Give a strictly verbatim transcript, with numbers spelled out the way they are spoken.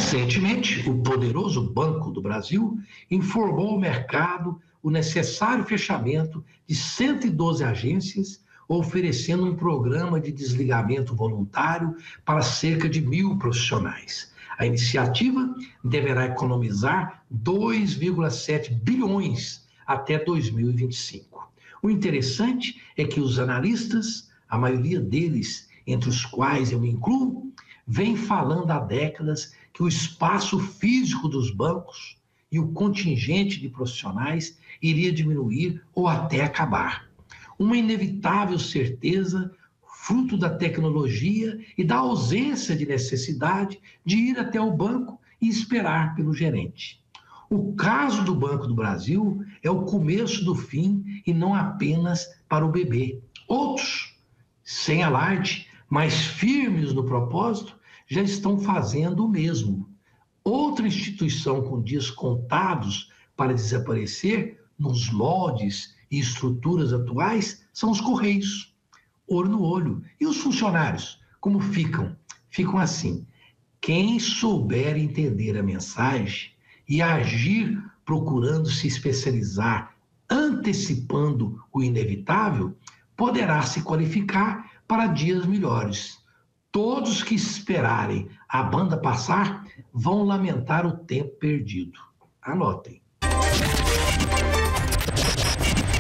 Recentemente, o poderoso Banco do Brasil informou ao mercado o necessário fechamento de cento e doze agências, oferecendo um programa de desligamento voluntário para cerca de mil profissionais. A iniciativa deverá economizar dois vírgula sete bilhões até dois mil e vinte e cinco. O interessante é que os analistas, a maioria deles, entre os quais eu me incluo, vem falando há décadas que o espaço físico dos bancos e o contingente de profissionais iria diminuir ou até acabar. Uma inevitável certeza, fruto da tecnologia e da ausência de necessidade de ir até o banco e esperar pelo gerente. O caso do Banco do Brasil é o começo do fim e não apenas para o bebê. Outros, sem alarde, mas firmes no propósito, já estão fazendo o mesmo. Outra instituição com dias contados para desaparecer nos moldes e estruturas atuais são os Correios. Olho no olho. E os funcionários, como ficam? Ficam assim. Quem souber entender a mensagem e agir procurando se especializar, antecipando o inevitável, poderá se qualificar para dias melhores. Todos que esperarem a banda passar vão lamentar o tempo perdido. Anotem.